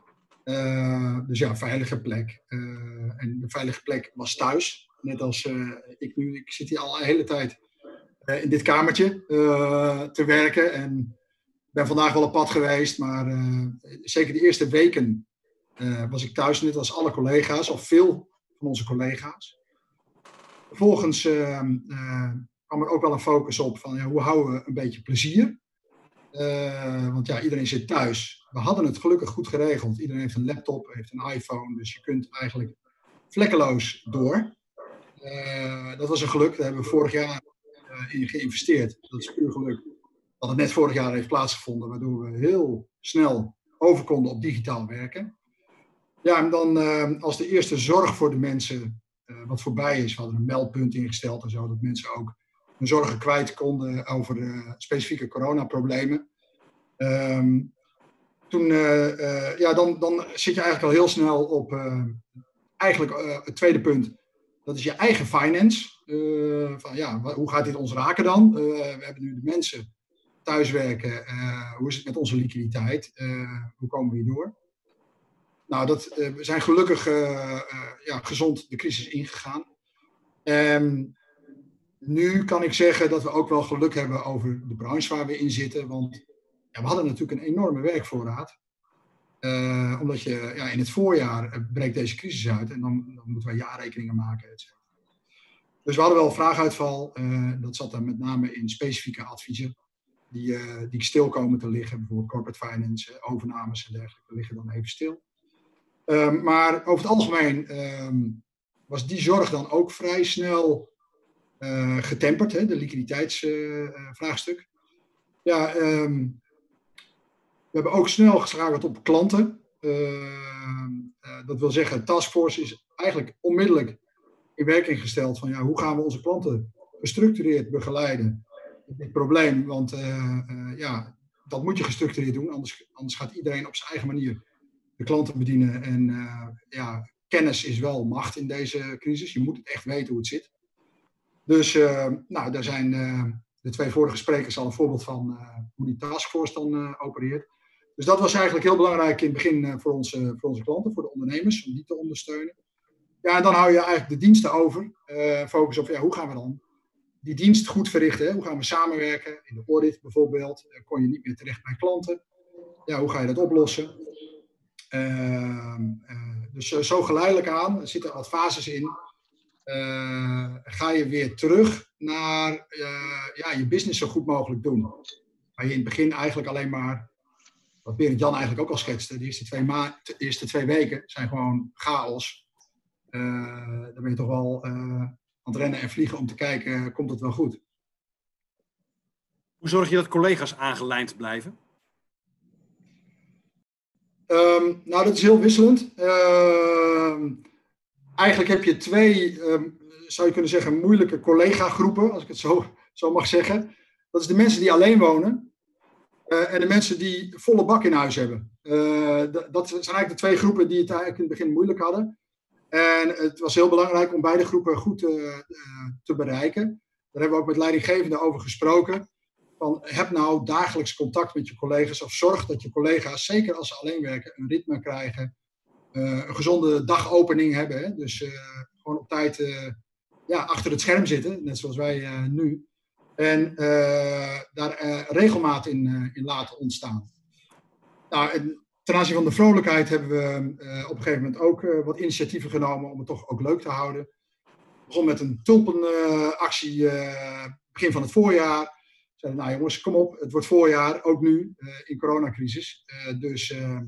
Uh, dus ja, veilige plek. Uh, en de veilige plek was thuis. Net als uh, ik nu. Ik zit hier al een hele tijd uh, in dit kamertje uh, te werken. En ben vandaag wel op pad geweest. Maar uh, zeker de eerste weken uh, was ik thuis. Net als alle collega's. Of veel van onze collega's. Vervolgens uh, uh, kwam er ook wel een focus op van ja, hoe houden we een beetje plezier. Uh, want ja, iedereen zit thuis. We hadden het gelukkig goed geregeld. Iedereen heeft een laptop, heeft een iPhone. Dus je kunt eigenlijk vlekkeloos door. Uh, dat was een geluk. Daar hebben we vorig jaar uh, in geïnvesteerd. Dat is puur geluk dat het net vorig jaar heeft plaatsgevonden. Waardoor we heel snel over konden op digitaal werken. Ja, en dan uh, als de eerste zorg voor de mensen uh, wat voorbij is. We hadden een meldpunt ingesteld en zo. Dat mensen ook hun zorgen kwijt konden over uh, specifieke coronaproblemen. Um, toen, uh, uh, ja, dan, dan zit je eigenlijk al heel snel op uh, eigenlijk uh, het tweede punt. Dat is je eigen finance. Uh, van, ja, hoe gaat dit ons raken dan? Uh, we hebben nu de mensen thuiswerken. Uh, hoe is het met onze liquiditeit? Uh, hoe komen we hier door? Nou, dat, uh, we zijn gelukkig uh, uh, ja, gezond de crisis ingegaan. Um, Nu kan ik zeggen dat we ook wel geluk hebben over de branche waar we in zitten. Want ja, we hadden natuurlijk een enorme werkvoorraad. Uh, omdat je ja, in het voorjaar breekt deze crisis uit en dan, dan moeten we jaarrekeningen maken, et cetera. Dus we hadden wel vraaguitval. Uh, dat zat dan met name in specifieke adviezen die, uh, die stil komen te liggen. Bijvoorbeeld corporate finance, overnames en dergelijke liggen dan even stil. Uh, maar over het algemeen um, was die zorg dan ook vrij snel uh, getemperd, hè, de liquiditeitsvraagstuk. Uh, ja, um, we hebben ook snel geschakeld op klanten. Uh, uh, dat wil zeggen, Taskforce is eigenlijk onmiddellijk in werking gesteld van ja, hoe gaan we onze klanten gestructureerd begeleiden op dit probleem. Want uh, uh, ja, dat moet je gestructureerd doen, anders, anders gaat iedereen op zijn eigen manier de klanten bedienen. En uh, ja, kennis is wel macht in deze crisis. Je moet het echt weten hoe het zit. Dus uh, nou, daar zijn uh, de twee vorige sprekers al een voorbeeld van uh, hoe die taskforce dan uh, opereert. Dus dat was eigenlijk heel belangrijk in het begin uh, voor, onze, voor onze klanten, voor de ondernemers, om die te ondersteunen. Ja, en dan hou je eigenlijk de diensten over. Uh, focus op ja, hoe gaan we dan die dienst goed verrichten. Hè? Hoe gaan we samenwerken? In de audit bijvoorbeeld uh, kon je niet meer terecht bij klanten. Ja, hoe ga je dat oplossen? Uh, uh, dus uh, zo geleidelijk aan, er zitten wat fases in. Uh, ga je weer terug naar uh, ja, je business zo goed mogelijk doen. Waar je in het begin eigenlijk alleen maar, wat Berend Jan eigenlijk ook al schetste, de eerste twee, ma- de eerste twee weken zijn gewoon chaos. Uh, dan ben je toch wel uh, aan het rennen en vliegen om te kijken, uh, komt het wel goed? Hoe zorg je dat collega's aangelijnd blijven? Um, nou, dat is heel wisselend. Uh, eigenlijk heb je twee, um, zou je kunnen zeggen, moeilijke collega-groepen, als ik het zo, zo mag zeggen. Dat is de mensen die alleen wonen uh, en de mensen die volle bak in huis hebben. Uh, d- dat zijn eigenlijk de twee groepen die het eigenlijk in het begin moeilijk hadden. En het was heel belangrijk om beide groepen goed uh, uh, te bereiken. Daar hebben we ook met leidinggevenden over gesproken. Van, heb nou dagelijks contact met je collega's of zorg dat je collega's, zeker als ze alleen werken, een ritme krijgen. Uh, een gezonde dagopening hebben. Hè? Dus uh, gewoon op tijd uh, ja, achter het scherm zitten, net zoals wij uh, nu. En uh, daar uh, regelmaat in, uh, in laten ontstaan. Nou, en ten aanzien van de vrolijkheid hebben we uh, op een gegeven moment ook uh, wat initiatieven genomen om het toch ook leuk te houden. We begonnen met een tulpenactie uh, begin van het voorjaar. Zeiden, nou jongens, kom op, het wordt voorjaar, ook nu, uh, in coronacrisis. Uh, dus uh,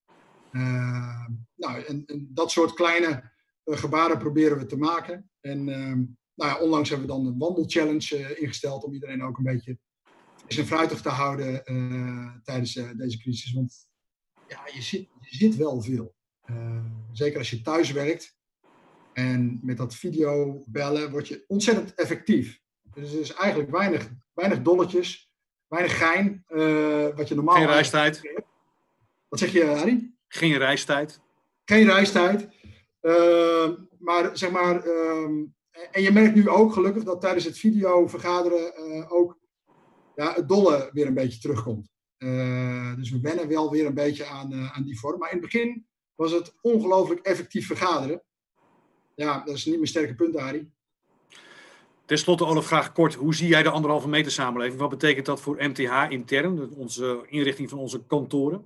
uh, nou, en, en dat soort kleine uh, gebaren proberen we te maken. En uh, nou ja, onlangs hebben we dan een wandelchallenge uh, ingesteld om iedereen ook een beetje fris en fruitig te houden uh, tijdens uh, deze crisis. Want ja, je zit, je zit wel veel. Uh, zeker als je thuis werkt. En met dat videobellen word je ontzettend effectief. Dus er is eigenlijk weinig, weinig dolletjes, weinig gein. Uh, wat je normaal Geen reistijd. Wat zeg je, Harry? Geen reistijd. Geen reistijd. Uh, maar zeg maar. Um, en je merkt nu ook gelukkig dat tijdens het videovergaderen uh, ook ja, het dolle weer een beetje terugkomt. Uh, dus we wennen wel weer een beetje aan, uh, aan die vorm. Maar in het begin was het ongelooflijk effectief vergaderen. Ja, dat is niet mijn sterke punt, Arie. Ten slotte, Olaf, graag kort. Hoe zie jij de anderhalve meter samenleving? Wat betekent dat voor M T H intern, onze inrichting van onze kantoren?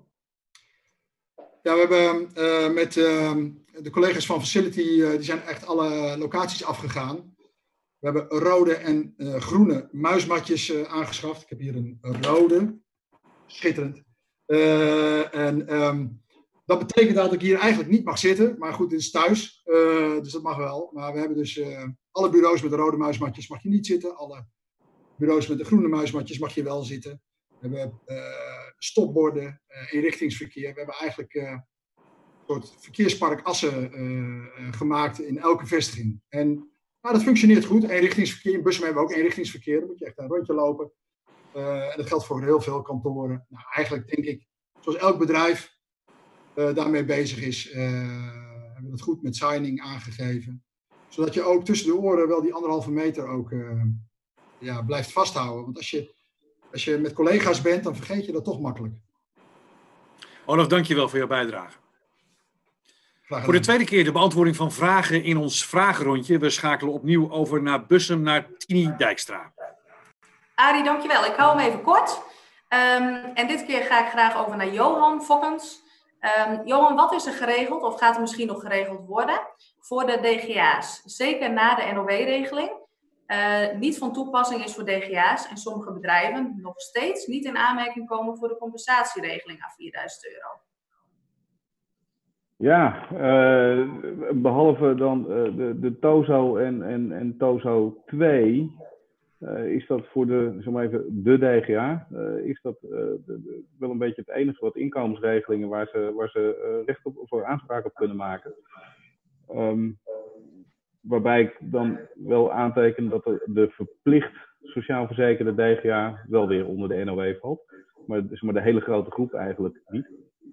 Ja, we hebben uh, met uh, de collega's van Facility, uh, die zijn echt alle locaties afgegaan. We hebben rode en uh, groene muismatjes uh, aangeschaft. Ik heb hier een rode. Schitterend. Uh, en um, dat betekent dat ik hier eigenlijk niet mag zitten. Maar goed, dit is thuis. Uh, dus dat mag wel. Maar we hebben dus uh, alle bureaus met de rode muismatjes mag je niet zitten. Alle bureaus met de groene muismatjes mag je wel zitten. We hebben uh, stopborden, uh, inrichtingsverkeer. We hebben eigenlijk uh, een soort verkeersparkassen uh, uh, gemaakt in elke vestiging. En nou, dat functioneert goed. Eenrichtingsverkeer. In Bussum hebben we ook eenrichtingsverkeer. Dan moet je echt een rondje lopen. Uh, en dat geldt voor heel veel kantoren. Nou, eigenlijk denk ik, zoals elk bedrijf uh, daarmee bezig is, uh, hebben we dat goed met signing aangegeven. Zodat je ook tussen de oren wel die anderhalve meter ook uh, ja, blijft vasthouden. Want als je, als je met collega's bent, dan vergeet je dat toch makkelijk. Olaf, dankjewel voor jouw bijdrage. Voor de tweede keer de beantwoording van vragen in ons vragenrondje. We schakelen opnieuw over naar Bussum, naar Tini Dijkstra. Arie, dankjewel. Ik hou hem even kort. Um, en dit keer ga ik graag over naar Johan Fokkens. Um, Johan, wat is er geregeld, of gaat er misschien nog geregeld worden, voor de D G A's? Zeker na de N O W-regeling. Uh, niet van toepassing is voor D G A's en sommige bedrijven nog steeds niet in aanmerking komen voor de compensatieregeling aan vierduizend euro. Ja, uh, behalve dan uh, de, de TOZO en, en, en TOZO twee, uh, is dat voor de, zeg maar even, de D G A, uh, is dat uh, de, de, wel een beetje het enige wat inkomensregelingen waar ze, waar ze uh, recht op, of aanspraak op kunnen maken. Um, waarbij ik dan wel aanteken dat de, de verplicht sociaal verzekerde D G A wel weer onder de N O W valt. Maar, zeg maar de hele grote groep eigenlijk niet.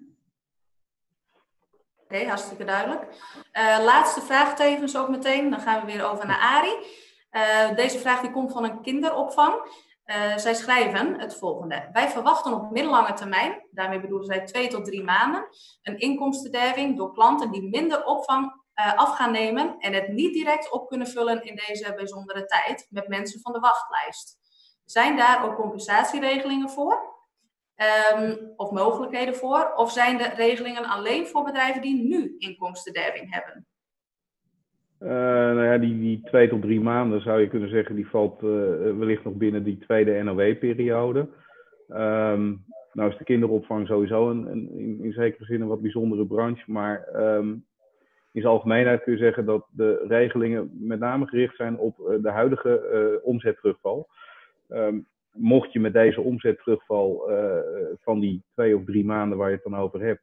Oké, okay, hartstikke duidelijk. Uh, laatste vraag tevens ook meteen. Dan gaan we weer over naar Arie. Uh, deze vraag die komt van een kinderopvang. Uh, zij schrijven het volgende. Wij verwachten op middellange termijn, daarmee bedoelen zij twee tot drie maanden, een inkomstenderving door klanten die minder opvang uh, af gaan nemen en het niet direct op kunnen vullen in deze bijzondere tijd met mensen van de wachtlijst. Zijn daar ook compensatieregelingen voor? Um, of mogelijkheden voor? Of zijn de regelingen alleen voor bedrijven die nu inkomstenderving hebben? Uh, nou ja, die, die twee tot drie maanden zou je kunnen zeggen, die valt uh, wellicht nog binnen die tweede N O W-periode. Um, nou is de kinderopvang sowieso een, een, in, in zekere zin een wat bijzondere branche, maar um, in zijn algemeenheid kun je zeggen dat de regelingen met name gericht zijn op uh, de huidige uh, omzetterugval. Um, mocht je met deze omzetterugval uh, van die twee of drie maanden waar je het dan over hebt,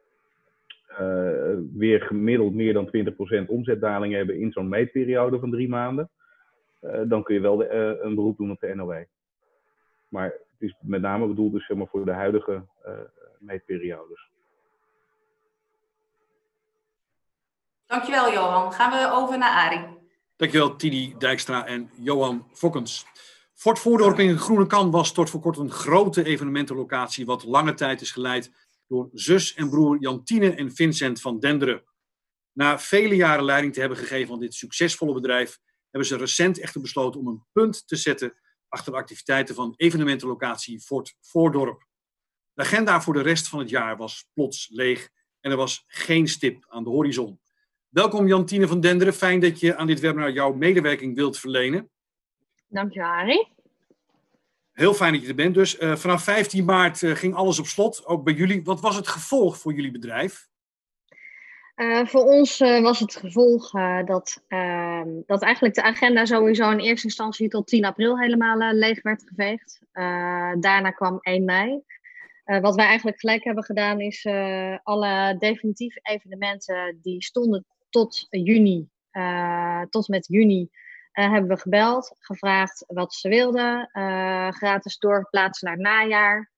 Uh, weer gemiddeld meer dan twintig procent omzetdaling hebben in zo'n meetperiode van drie maanden, uh, dan kun je wel de, uh, een beroep doen op de N O W. Maar het is met name bedoeld dus, zeg maar, voor de huidige uh, meetperiodes. Dankjewel Johan. Gaan we over naar Arie. Dankjewel Tini Dijkstra en Johan Fokkens. Fort Voordorp in Groenekan was tot voor kort een grote evenementenlocatie wat lange tijd is geleid door zus en broer Jantine en Vincent van Denderen. Na vele jaren leiding te hebben gegeven aan dit succesvolle bedrijf, hebben ze recent echter besloten om een punt te zetten achter de activiteiten van evenementenlocatie Fort Voordorp. De agenda voor de rest van het jaar was plots leeg en er was geen stip aan de horizon. Welkom Jantine van Denderen, fijn dat je aan dit webinar jouw medewerking wilt verlenen. Dankjewel Arie. Heel fijn dat je er bent. Dus uh, vanaf vijftien maart uh, ging alles op slot, ook bij jullie. Wat was het gevolg voor jullie bedrijf? Uh, voor ons uh, was het gevolg uh, dat, uh, dat eigenlijk de agenda sowieso in eerste instantie tot tien april helemaal uh, leeg werd geveegd. Uh, daarna kwam één mei. Uh, wat wij eigenlijk gelijk hebben gedaan is uh, alle definitieve evenementen die stonden tot juni, uh, tot met juni, Uh, hebben we gebeld, gevraagd wat ze wilden, uh, gratis doorplaatsen naar het najaar.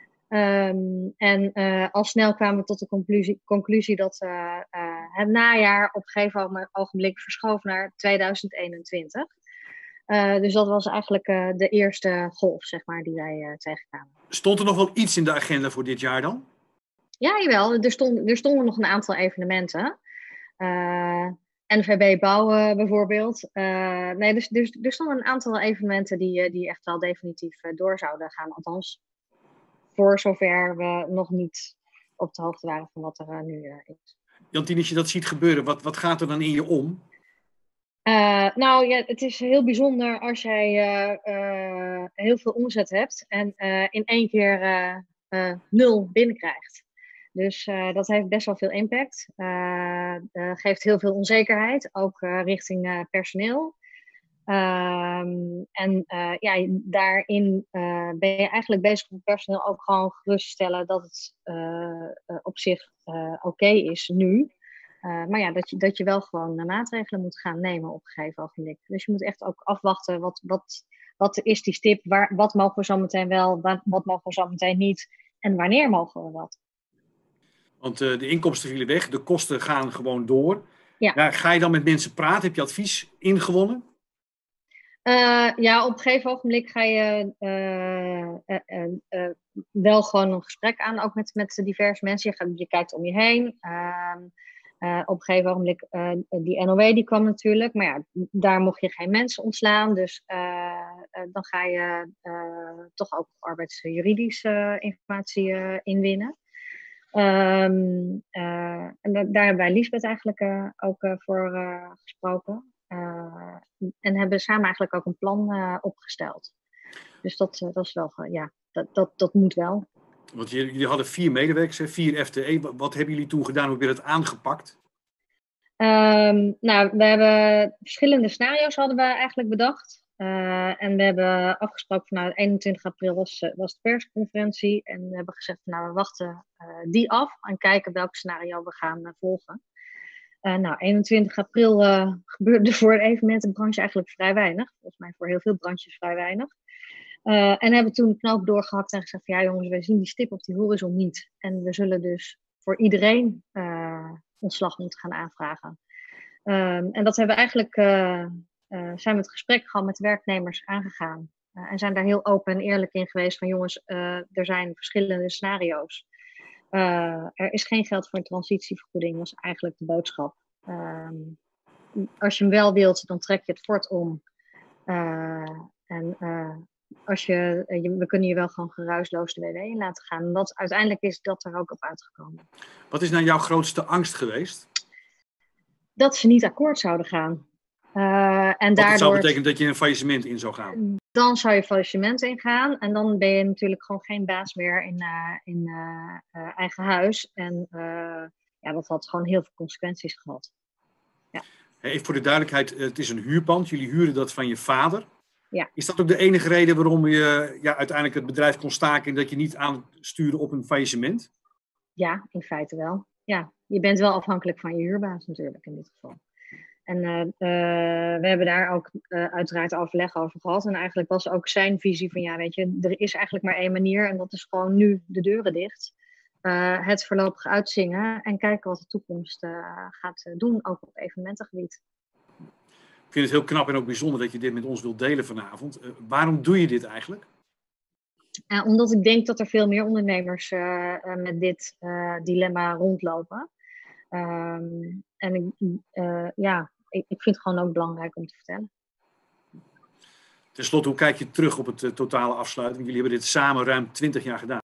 Um, en uh, al snel kwamen we tot de conclusie, conclusie dat uh, uh, het najaar op een gegeven ogenblik verschoof naar tweeduizend eenentwintig. Uh, dus dat was eigenlijk uh, de eerste golf, zeg maar, die wij uh, tegenkwamen. Stond er nog wel iets in de agenda voor dit jaar dan? Ja, jawel. Er, stond, er stonden nog een aantal evenementen. Uh, N V B bouwen bijvoorbeeld. Uh, nee, dus, dus er stonden een aantal evenementen die, die echt wel definitief uh, door zouden gaan. Althans, voor zover we nog niet op de hoogte waren van wat er uh, nu uh, is. Jantine, als je dat ziet gebeuren, wat, wat gaat er dan in je om? Uh, nou ja, het is heel bijzonder als jij uh, uh, heel veel omzet hebt en uh, in één keer uh, uh, nul binnenkrijgt. Dus uh, dat heeft best wel veel impact. Uh, uh, geeft heel veel onzekerheid, ook uh, richting uh, personeel. Um, en uh, ja, daarin uh, ben je eigenlijk bezig om het personeel ook gewoon gerust te stellen dat het uh, uh, op zich uh, oké okay is nu. Uh, maar ja, dat je, dat je wel gewoon uh, maatregelen moet gaan nemen op een gegeven ogenblik. Dus je moet echt ook afwachten, wat, wat, wat is die stip, waar, wat mogen we zo meteen wel, wat, wat mogen we zo meteen niet en wanneer mogen we wat. Want uh, de inkomsten vielen weg, de kosten gaan gewoon door. Ja. Ja, ga je dan met mensen praten? Heb je advies ingewonnen? Uh, ja, op een gegeven ogenblik ga je uh, uh, uh, uh, wel gewoon een gesprek aan, ook met, met diverse mensen. Je, gaat, je kijkt om je heen. Uh, Uh, op een gegeven ogenblik, uh, die N O W die kwam natuurlijk, maar ja, daar mocht je geen mensen ontslaan. Dus uh, uh, dan ga je uh, toch ook arbeidsjuridische informatie uh, inwinnen. Um, uh, en da- daar hebben wij Liesbeth eigenlijk uh, ook uh, voor uh, gesproken. Uh, en hebben samen eigenlijk ook een plan uh, opgesteld. Dus dat, uh, dat is wel, uh, ja, dat, dat, dat moet wel. Want jullie hadden vier medewerkers, hè? vier F T E. Wat hebben jullie toen gedaan? Hoe heb je dat aangepakt? Um, nou, we hebben verschillende scenario's hadden we eigenlijk bedacht. Uh, en we hebben afgesproken van nou, eenentwintig april was, was de persconferentie. En we hebben gezegd, nou, we wachten uh, die af en kijken welk scenario we gaan uh, volgen. Uh, nou, eenentwintig april uh, gebeurde er voor de evenementenbranche eigenlijk vrij weinig. Volgens mij voor heel veel branches vrij weinig. Uh, en hebben toen de knoop doorgehakt en gezegd, ja jongens, wij zien die stip op die horizon niet. En we zullen dus voor iedereen uh, ontslag moeten gaan aanvragen. Um, en dat hebben we eigenlijk, uh, uh, zijn we het gesprek gewoon met de werknemers aangegaan. Uh, en zijn daar heel open en eerlijk in geweest van jongens, uh, er zijn verschillende scenario's. Uh, er is geen geld voor een transitievergoeding, was eigenlijk de boodschap. Um, als je hem wel wilt, dan trek je het fort om. Uh, en uh, als je, je, we kunnen je wel gewoon geruisloos de W W in laten gaan. En dat, uiteindelijk is dat er ook op uitgekomen. Wat is nou jouw grootste angst geweest? Dat ze niet akkoord zouden gaan. Uh, en Wat daardoor, zou betekenen dat je een faillissement in zou gaan? Dan zou je faillissement ingaan. En dan ben je natuurlijk gewoon geen baas meer in, uh, in uh, uh, eigen huis. En uh, ja, dat had gewoon heel veel consequenties gehad. Ja. Even voor de duidelijkheid, het is een huurpand. Jullie huren dat van je vader. Ja. Is dat ook de enige reden waarom je ja, uiteindelijk het bedrijf kon staken en dat je niet aanstuurde op een faillissement? Ja, in feite wel. Ja, je bent wel afhankelijk van je huurbaas natuurlijk in dit geval. En uh, uh, we hebben daar ook uh, uiteraard overleg over gehad. En eigenlijk was ook zijn visie van ja, weet je, er is eigenlijk maar één manier en dat is gewoon nu de deuren dicht. Uh, het voorlopig uitzingen en kijken wat de toekomst uh, gaat uh, doen, ook op evenementengebied. Ik vind het heel knap en ook bijzonder dat je dit met ons wilt delen vanavond. Uh, waarom doe je dit eigenlijk? Uh, omdat ik denk dat er veel meer ondernemers uh, uh, met dit uh, dilemma rondlopen. Um, en ik, uh, ja, ik, ik vind het gewoon ook belangrijk om te vertellen. Ten slotte, hoe kijk je terug op het uh, totale afsluiten? Jullie hebben dit samen ruim twintig jaar gedaan.